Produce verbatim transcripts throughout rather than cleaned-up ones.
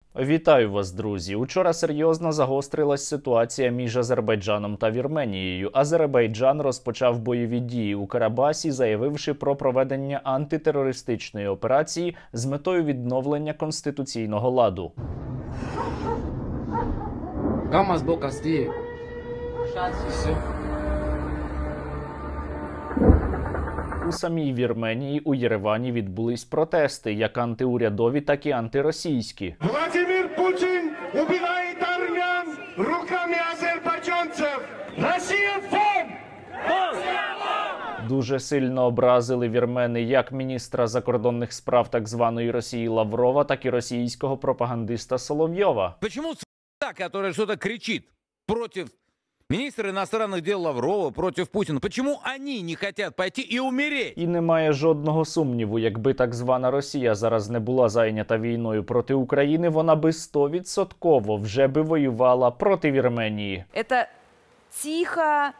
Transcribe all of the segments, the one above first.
Вітаю вас, друзі! Учора серйозно загострилась ситуація між Азербайджаном та Вірменією. Азербайджан розпочав бойові дії у Карабасі, заявивши про проведення антитерористичної операції з метою відновлення конституційного ладу. У самій Вірменії у Єревані відбулись протести, як антиурядові, так і антиросійські. Владимир Путін убиває армян руками азербайджанців! Росія фон! Дуже сильно образили вірмени як міністра закордонних справ так званої Росії Лаврова, так і російського пропагандиста Соловйова. Почему с***а, который что-то кричит против министра иностранных дел Лаврова, против Путина, почему они не хотят пойти и умереть? І немає жодного сумніву, якби так звана Росія зараз не була зайнята війною проти України, вона би стовідсотково вже би воювала проти Вірменії. Это тихо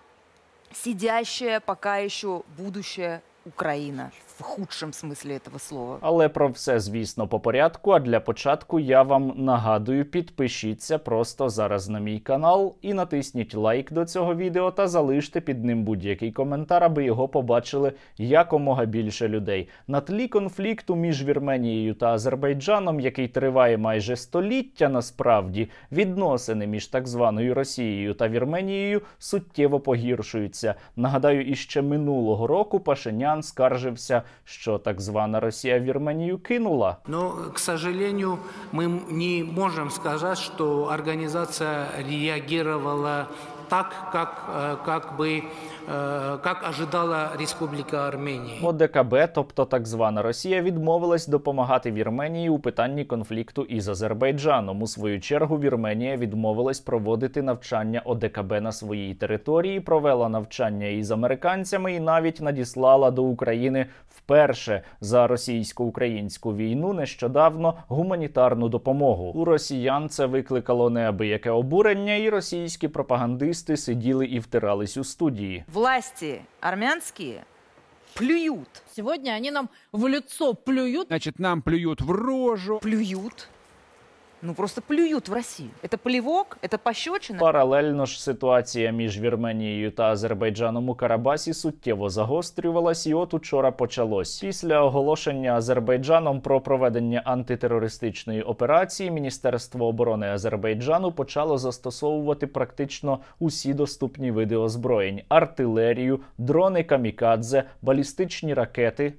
сидящая пока еще будущая Украина. В худшем смысле этого слова. Але про все, звісно, по порядку. А для початку я вам нагадую, підпишіться просто зараз на мій канал і натисніть лайк до цього відео та залиште під ним будь-який коментар, аби його побачили якомога більше людей. На тлі конфлікту між Вірменією та Азербайджаном, який триває майже століття насправді, відносини між так званою Росією та Вірменією суттєво погіршуються. Нагадаю, іще минулого року Пашинян скаржився, що так звана Росія Вірменію кинула. Но, к сожалению, мы не можем сказать, что организация реагировала так, как, как бы, как ожидала Республика Армения. ОДКБ, тобто так звана Росія, відмовилась допомагати Вірменії у питанні конфлікту із Азербайджаном. У свою чергу Вірменія відмовилась проводити навчання ОДКБ на своїй території, провела навчання із американцями і навіть надіслала до України вперше за російсько-українську війну нещодавно гуманітарну допомогу. У росіян це викликало неабияке обурення, і російські пропагандисти сиділи і втирались у студії. Власти армянские плюют. Сегодня они нам в лицо плюют. Значит, нам плюют в рожу. Плюют. Ну, просто плюют в Россию. Это плевок, это пощечина. Паралельно ж ситуація між Вірменією та Азербайджаном у Карабасі суттєво загострювалась, і от учора почалось. Після оголошення Азербайджаном про проведення антитерористичної операції Міністерство оборони Азербайджану почало застосовувати практично усі доступні види озброєнь: артилерію, дрони камікадзе, балістичні ракети.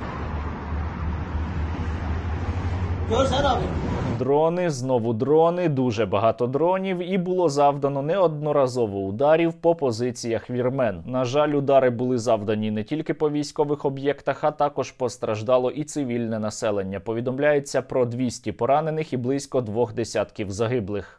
Дрони, знову дрони, дуже багато дронів, і було завдано неодноразово ударів по позиціях вірмен. На жаль, удари були завдані не тільки по військових об'єктах, а також постраждало і цивільне населення. Повідомляється про двісті поранених і близько двох десятків загиблих.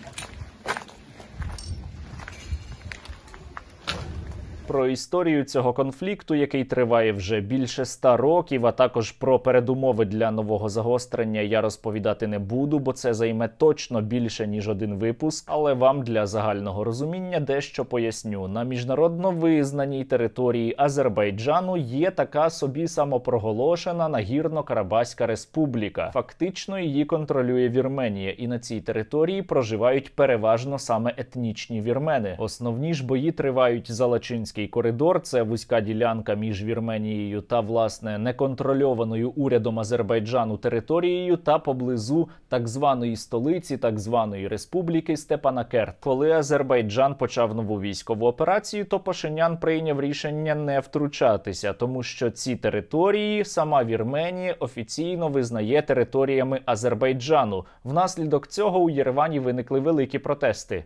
Про історію цього конфлікту, який триває вже більше ста років, а також про передумови для нового загострення я розповідати не буду, бо це займе точно більше, ніж один випуск, але вам для загального розуміння дещо поясню. На міжнародно визнаній території Азербайджану є така собі самопроголошена Нагірно-Карабаська республіка. Фактично її контролює Вірменія, і на цій території проживають переважно саме етнічні вірмени. Основні ж бої тривають за Лачинський коридор, це вузька ділянка між Вірменією та, власне, неконтрольованою урядом Азербайджану територією та поблизу так званої столиці, так званої республіки Степанакерт. Коли Азербайджан почав нову військову операцію, то Пашинян прийняв рішення не втручатися, тому що ці території сама Вірменія офіційно визнає територіями Азербайджану. Внаслідок цього у Єревані виникли великі протести.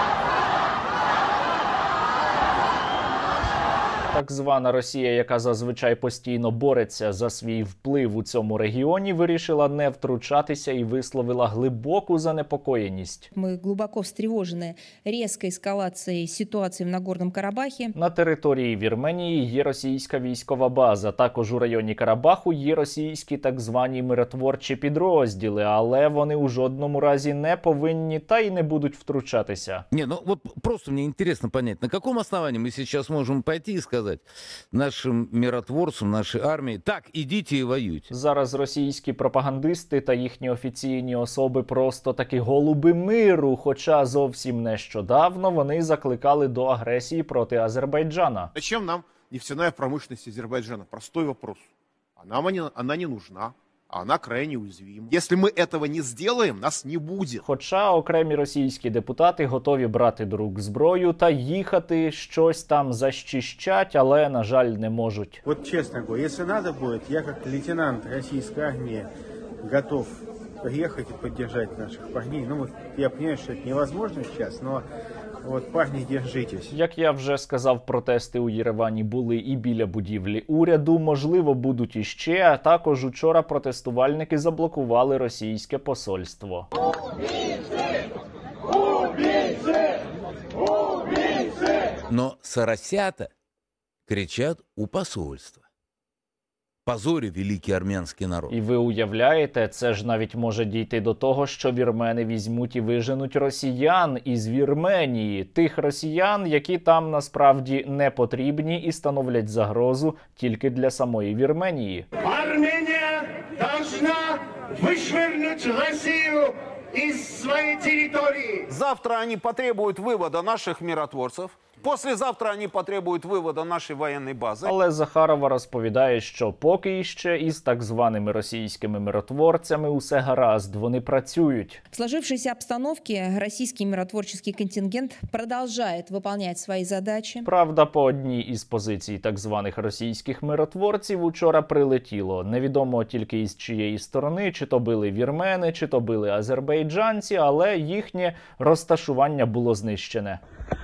Так звана Росія, яка зазвичай постійно бореться за свій вплив у цьому регіоні, вирішила не втручатися і висловила глибоку занепокоєність. Ми глибоко встревожені різкою ескалацією ситуації в Нагорному Карабахі. На території Вірменії є російська військова база. Також у районі Карабаху є російські так звані миротворчі підрозділи, але вони у жодному разі не повинні та й не будуть втручатися. Не, ну вот просто мне интересно понять, на каком основании мы сейчас можем пойти и сказать, сказать нашим миротворцам, нашей армии: так, идите и воюйте. Зараз російські пропагандисти та їхні офіційні особи просто такі голуби миру, хоча зовсім нещодавно вони закликали до агресії проти Азербайджана. Зачем нам нефтяная промышленность Азербайджана? Простой вопрос. Она, она не нужна. Она крайне уязвима. Если мы этого не сделаем, нас не будет. Хоча окремі російські депутати готові брати до рук зброю та їхати щось там защищать, але, на жаль, не можуть. Вот честно говорю, если надо будет, я как лейтенант российской армии готов приехать и поддержать наших парней. Ну, вот я понимаю, что это невозможно сейчас, но от, парні, держитесь. Як я вже сказав, протести у Єревані були і біля будівлі уряду, можливо, будуть іще, а також учора протестувальники заблокували російське посольство. Убийцы! Убийцы! Убийцы! Но соросята кричат у посольства: позорю великий армянський народ. І ви уявляєте, це ж навіть може дійти до того, що вірмени візьмуть і виженуть росіян із Вірменії. Тих росіян, які там насправді не потрібні і становлять загрозу тільки для самої Вірменії. Армения должна вышвырнуть Россию из своей территории. Завтра они потребуют вывода наших миротворцев. Послезавтра вони потребують виводу нашої воєнної бази. Але Захарова розповідає, що поки іще із так званими російськими миротворцями усе гаразд, вони працюють. В сложившейся обстановке российский миротворческий контингент продолжает выполнять свои задачи. Правда, по одній із позицій так званих російських миротворців учора прилетіло. Невідомо тільки із чиєї сторони, чи то били вірмени, чи то били азербайджанці, але їхнє розташування було знищене.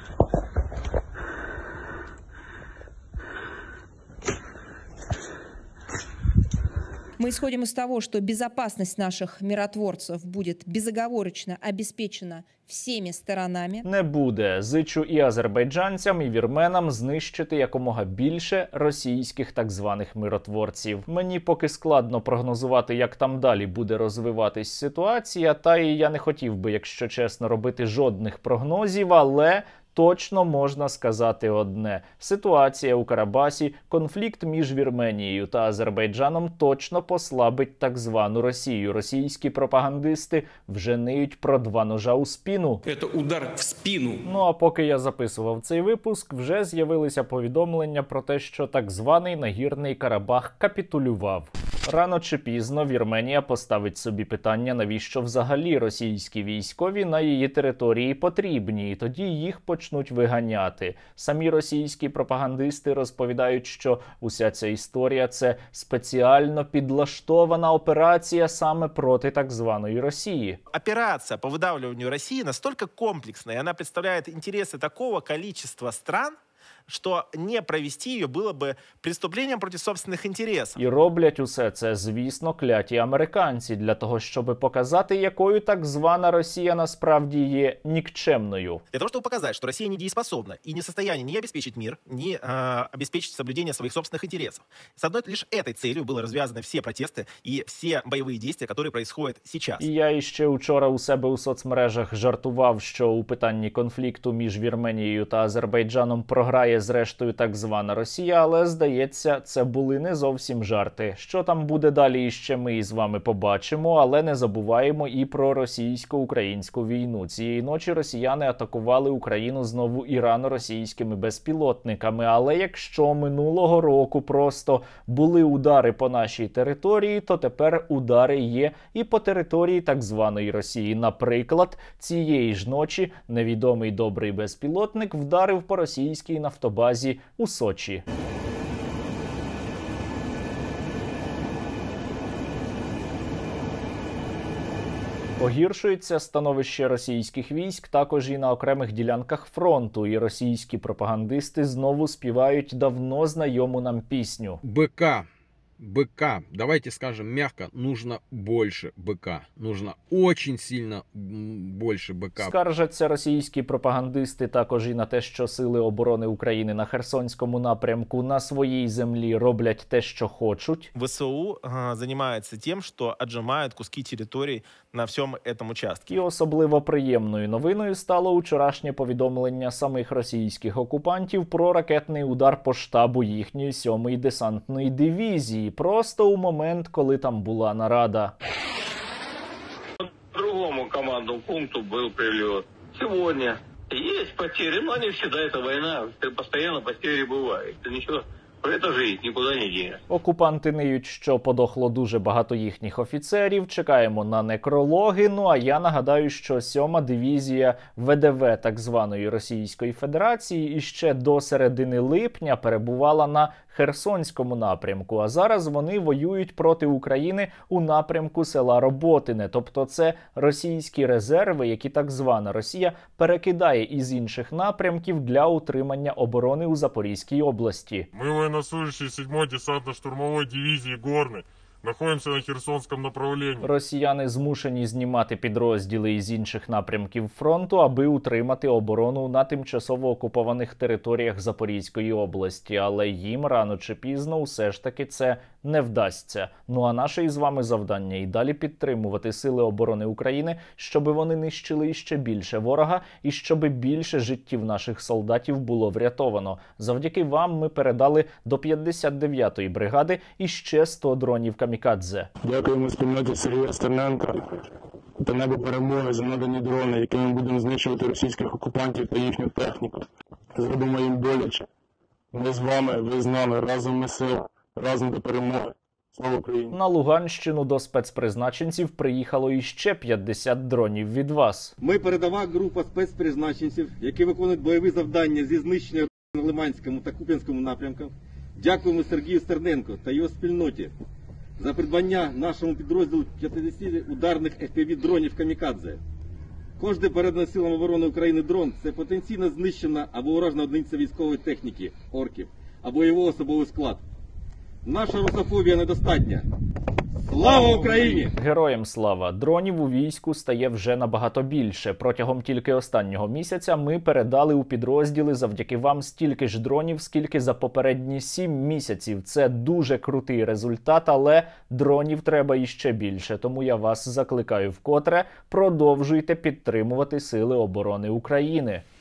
Мы исходим из того, что безопасность наших миротворцев будет безоговорочно обеспечена всеми сторонами. Не буде. Зичу і азербайджанцям, і вірменам знищити якомога більше російських так званих миротворців. Мені поки складно прогнозувати, як там далі буде розвиватись ситуація, та і я не хотів би, якщо чесно, робити жодних прогнозів, але точно можна сказати одне. Ситуація у Карабасі, конфлікт між Вірменією та Азербайджаном точно послабить так звану Росію. Російські пропагандисти вже ниють про два ножа у спину. Це удар в спину. Ну а поки я записував цей випуск, вже з'явилися повідомлення про те, що так званий Нагірний Карабах капітулював. Рано чи пізно Вірменія поставить собі питання, навіщо взагалі російські військові на її території потрібні, і тоді їх почнуть виганяти. Самі російські пропагандисти розповідають, що уся ця історія – це спеціально підлаштована операція саме проти так званої Росії. Операция по выдавливанию России настолько комплексная, и она представляет интересы такого количества стран, що не провести її було б преступлением проти собственних інтересів. І роблять усе це, звісно, кляті американці, для того, щоб показати, якою так звана Росія насправді є нікчемною. Для того, щоб показати, що Росія недееспособна і не в состоянии ні обеспечить мир, ні э, обеспечить соблюдение своих собственных интересов. С одной лишь этой целью были развязаны все протесты и все боевые действия, которые происходят сейчас. І я іще учора у себе у соцмережах жартував, що у питанні конфлікту між Вірменією та Азербайджаном програє зрештою так звана Росія, але, здається, це були не зовсім жарти. Що там буде далі, іще ми із вами побачимо, але не забуваємо і про російсько-українську війну. Цієї ночі росіяни атакували Україну знову ірано-російськими безпілотниками, але якщо минулого року просто були удари по нашій території, то тепер удари є і по території так званої Росії. Наприклад, цієї ж ночі невідомий добрий безпілотник вдарив по російській нафтобазі у Сочі. Погіршується становище російських військ також і на окремих ділянках фронту, і російські пропагандисти знову співають давно знайому нам пісню. БК быка, давайте скажем мягко, нужно больше быка. Нужно очень сильно больше быка. Скаржаться російські пропагандисти також і на те, що Сили оборони України на Херсонському напрямку на своїй землі роблять те, що хочуть. ВСУ э, занимается тем, что отжимают куски территорий на всем этом участке. І особливо приємною новиною стало учорашнє повідомлення самих російських окупантів про ракетний удар по штабу їхньої сьомої десантної дивізії. Просто у момент, коли там була нарада. По другому командному пункту был прилет. Сегодня есть потери, но не всегда это война. Постоянно потери бывают. Это ничего. Це жить, нікуди не діє. Окупанти ниють, що подохло дуже багато їхніх офіцерів, чекаємо на некрологи, ну а я нагадаю, що сьома дивізія ве де ве так званої Російської Федерації іще до середини липня перебувала на Херсонському напрямку, а зараз вони воюють проти України у напрямку села Роботине, тобто це російські резерви, які так звана Росія перекидає із інших напрямків для утримання оборони у Запорізькій області. Ми военнослужащие седьмой десантно-штурмовой дивизии «Горный». Находимося на Херсонському направленні. Росіяни змушені знімати підрозділи із інших напрямків фронту, аби утримати оборону на тимчасово окупованих територіях Запорізької області. Але їм рано чи пізно все ж таки це не вдасться. Ну а наше із вами завдання і далі підтримувати Сили оборони України, щоб вони нищили іще більше ворога і щоб більше життів наших солдатів було врятовано. Завдяки вам ми передали до п'ятдесят дев'ятої бригади іще сто дронів камікадзе. Дякуємо спільноті Сергія Стерненка та небо перемоги за надані дрони, якими ми будемо знищувати російських окупантів та їхню техніку. Зробимо їм боляче. Ми з вами, ви з нами, разом ми сила, разом до перемоги. Слава Україні! На Луганщину до спецпризначенців приїхало іще п'ятдесят дронів від вас. Ми передова група спецпризначенців, які виконують бойові завдання зі знищення на Лиманському та Куп'янському напрямках. Дякуємо Сергію Стерненку та його спільноті за придбання нашому підрозділу п'ятдесят ударних еф пі ві-дронів «Камікадзе». Кожний переданий Силам оборони України дрон – це потенційно знищена або уражена одиниця військової техніки, орків, або його особовий склад. Наша русофобія недостатня. Слава Україні! Героям слава! Дронів у війську стає вже набагато більше. Протягом тільки останнього місяця ми передали у підрозділи завдяки вам стільки ж дронів, скільки за попередні сім місяців. Це дуже крутий результат, але дронів треба іще більше. Тому я вас закликаю вкотре, продовжуйте підтримувати Сили оборони України.